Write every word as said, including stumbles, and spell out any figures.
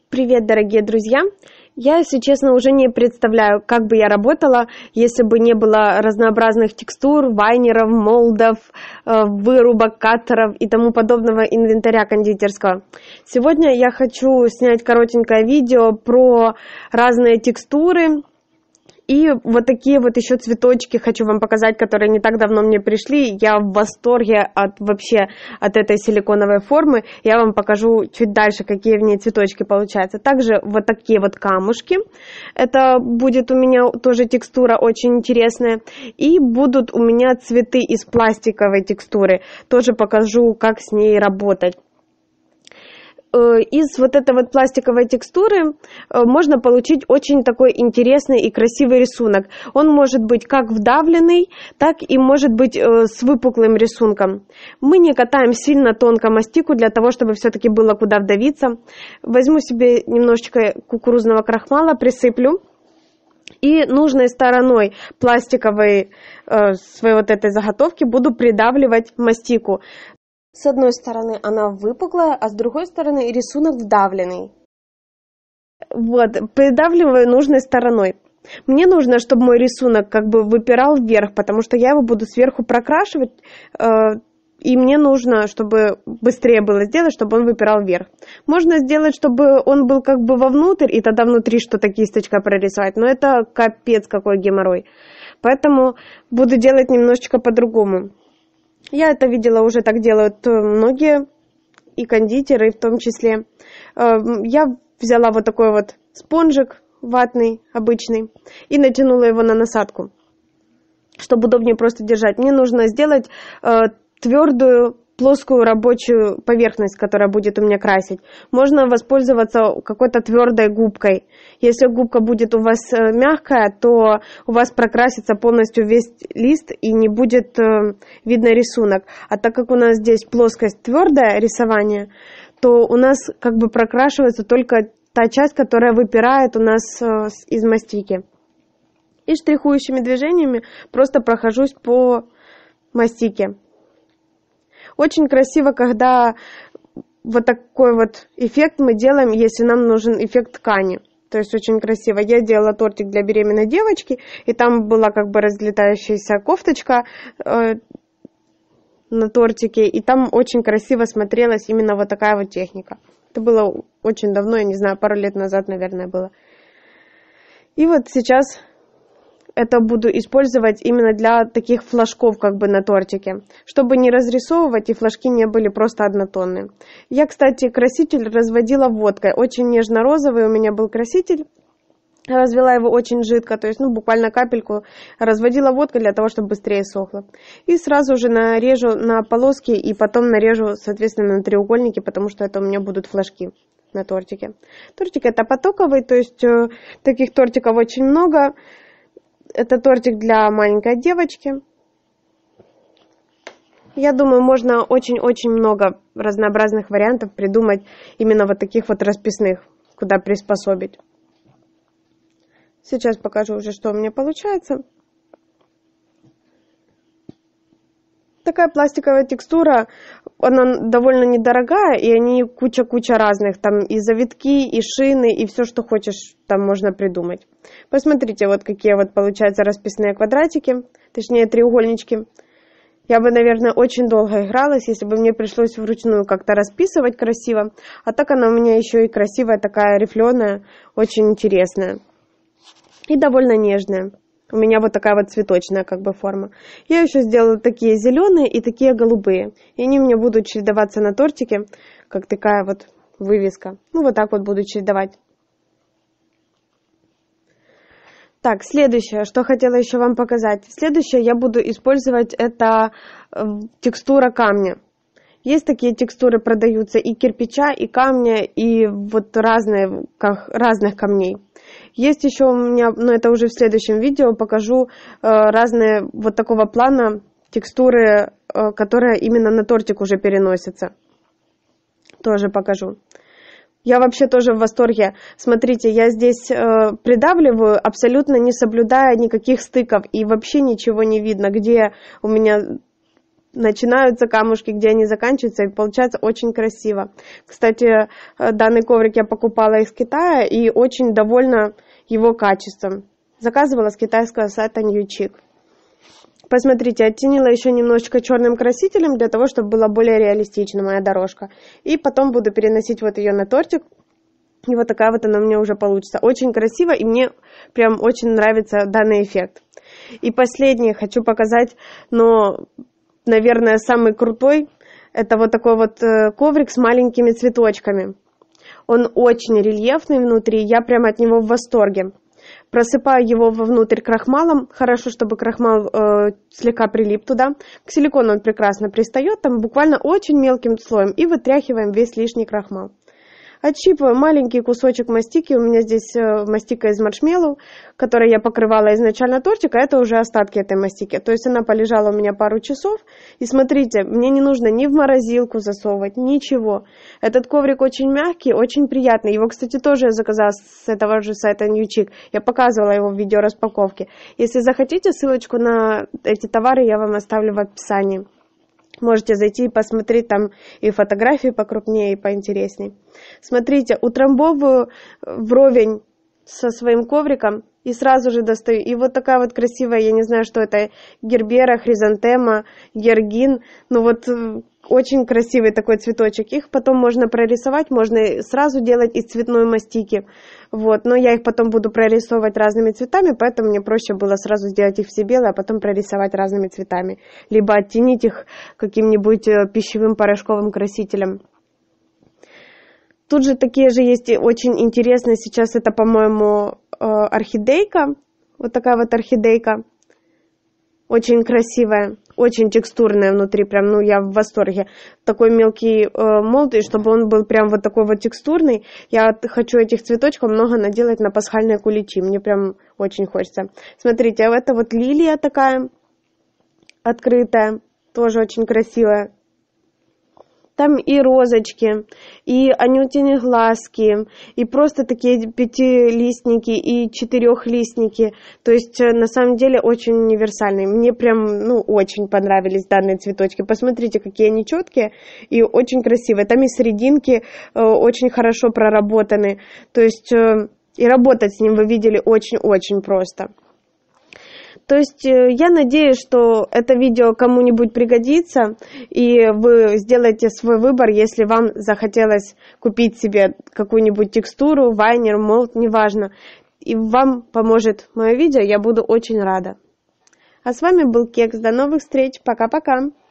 Привет, дорогие друзья! Я, если честно, уже не представляю, как бы я работала, если бы не было разнообразных текстур, вайнеров, молдов, вырубок, каттеров и тому подобного инвентаря кондитерского. Сегодня я хочу снять коротенькое видео про разные текстуры. И вот такие вот еще цветочки хочу вам показать, которые не так давно мне пришли. Я в восторге от вообще от этой силиконовой формы. Я вам покажу чуть дальше, какие в ней цветочки получаются. Также вот такие вот камушки. Это будет у меня тоже текстура очень интересная. И будут у меня цветы из пластиковой текстуры. Тоже покажу, как с ней работать. Из вот этой вот пластиковой текстуры можно получить очень такой интересный и красивый рисунок. Он может быть как вдавленный, так и может быть с выпуклым рисунком. Мы не катаем сильно тонко мастику для того, чтобы все-таки было куда вдавиться. Возьму себе немножечко кукурузного крахмала, присыплю. И нужной стороной пластиковой э, своей вот этой заготовки буду придавливать мастику. С одной стороны она выпуклая, а с другой стороны рисунок вдавленный. Вот, придавливаю нужной стороной. Мне нужно, чтобы мой рисунок как бы выпирал вверх, потому что я его буду сверху прокрашивать, э, и мне нужно, чтобы быстрее было сделать, чтобы он выпирал вверх. Можно сделать, чтобы он был как бы вовнутрь, и тогда внутри что-то кисточкой прорисовать, но это капец какой геморрой. Поэтому буду делать немножечко по-другому. Я это видела, уже так делают многие, и кондитеры в том числе. Я взяла вот такой вот спонжик ватный, обычный, и натянула его на насадку, чтобы удобнее просто держать. Мне нужно сделать твердую, плоскую рабочую поверхность, которая будет у меня красить. Можно воспользоваться какой-то твердой губкой. Если губка будет у вас мягкая, то у вас прокрасится полностью весь лист и не будет видно рисунок. А так как у нас здесь плоскость твердое рисование, то у нас как бы прокрашивается только та часть, которая выпирает у нас из мастики. И штрихующими движениями просто прохожусь по мастике. Очень красиво, когда вот такой вот эффект мы делаем, если нам нужен эффект ткани. То есть очень красиво. Я делала тортик для беременной девочки, и там была как бы разлетающаяся кофточка э, на тортике, и там очень красиво смотрелась именно вот такая вот техника. Это было очень давно, я не знаю, пару лет назад, наверное, было. И вот сейчас это буду использовать именно для таких флажков как бы на тортике, чтобы не разрисовывать и флажки не были просто однотонные. Я, кстати, краситель разводила водкой, очень нежно-розовый у меня был краситель, развела его очень жидко, то есть ну, буквально капельку разводила водкой для того, чтобы быстрее сохло. И сразу же нарежу на полоски и потом нарежу, соответственно, на треугольники, потому что это у меня будут флажки на тортике. Тортик это потоковый, то есть э, таких тортиков очень много. Это тортик для маленькой девочки. Я думаю, можно очень-очень много разнообразных вариантов придумать именно вот таких вот расписных, куда приспособить. Сейчас покажу уже, что у меня получается. Такая пластиковая текстура, она довольно недорогая, и они куча-куча разных, там и завитки, и шины, и все, что хочешь, там можно придумать. Посмотрите, вот какие вот получаются расписные квадратики, точнее треугольнички. Я бы, наверное, очень долго игралась, если бы мне пришлось вручную как-то расписывать красиво, а так она у меня еще и красивая, такая рифленая, очень интересная и довольно нежная. У меня вот такая вот цветочная как бы форма. Я еще сделала такие зеленые и такие голубые. И они у меня будут чередоваться на тортике, как такая вот вывеска. Ну, вот так вот буду чередовать. Так, следующее, что хотела еще вам показать. Следующее я буду использовать, это текстура камня. Есть такие текстуры, продаются и кирпича, и камня, и вот разные, как, разных камней. Есть еще у меня, но это уже в следующем видео, покажу э, разные вот такого плана текстуры, э, которые именно на тортик уже переносятся. Тоже покажу. Я вообще тоже в восторге. Смотрите, я здесь э, придавливаю, абсолютно не соблюдая никаких стыков, и вообще ничего не видно, где у меня начинаются камушки, где они заканчиваются, и получается очень красиво. Кстати, данный коврик я покупала из Китая и очень довольна его качеством. Заказывала с китайского сайта Newchic. Посмотрите, оттенила еще немножечко черным красителем, для того, чтобы была более реалистична моя дорожка. И потом буду переносить вот ее на тортик. И вот такая вот она у меня уже получится. Очень красиво, и мне прям очень нравится данный эффект. И последнее хочу показать, но, наверное, самый крутой. Это вот такой вот коврик с маленькими цветочками. Он очень рельефный внутри, я прям от него в восторге. Просыпаю его вовнутрь крахмалом, хорошо, чтобы крахмал э, слегка прилип туда. К силикону он прекрасно пристает, там буквально очень мелким слоем, и вытряхиваем весь лишний крахмал. Отщипываю маленький кусочек мастики, у меня здесь э, мастика из маршмеллоу, которой я покрывала изначально тортик, а это уже остатки этой мастики. То есть она полежала у меня пару часов, и смотрите, мне не нужно ни в морозилку засовывать, ничего. Этот коврик очень мягкий, очень приятный. Его, кстати, тоже я заказала с этого же сайта Newchic. Я показывала его в видео распаковки. Если захотите, ссылочку на эти товары я вам оставлю в описании. Можете зайти и посмотреть, там и фотографии покрупнее, и поинтереснее. Смотрите, утрамбовываю вровень со своим ковриком и сразу же достаю. И вот такая вот красивая, я не знаю, что это, гербера, хризантема, георгин. Ну вот очень красивый такой цветочек. Их потом можно прорисовать, можно сразу делать из цветной мастики. Вот. Но я их потом буду прорисовывать разными цветами, поэтому мне проще было сразу сделать их все белые, а потом прорисовать разными цветами. Либо оттенить их каким-нибудь пищевым порошковым красителем. Тут же такие же есть очень интересные. Сейчас это, по-моему, орхидейка. Вот такая вот орхидейка. Очень красивая, очень текстурная внутри, прям, ну, я в восторге. Такой мелкий э, молот, и чтобы он был прям вот такой вот текстурный. Я хочу этих цветочков много наделать на пасхальные куличи, мне прям очень хочется. Смотрите, а это вот лилия такая, открытая, тоже очень красивая. Там и розочки, и анютины глазки, и просто такие пятилистники, и четырехлистники. То есть, на самом деле, очень универсальные. Мне прям, ну, очень понравились данные цветочки. Посмотрите, какие они четкие и очень красивые. Там и серединки э, очень хорошо проработаны. То есть, э, и работать с ним, вы видели, очень-очень просто. То есть я надеюсь, что это видео кому-нибудь пригодится, и вы сделаете свой выбор, если вам захотелось купить себе какую-нибудь текстуру, вайнер, молд, неважно, и вам поможет мое видео, я буду очень рада. А с вами был Кекс, до новых встреч, пока-пока!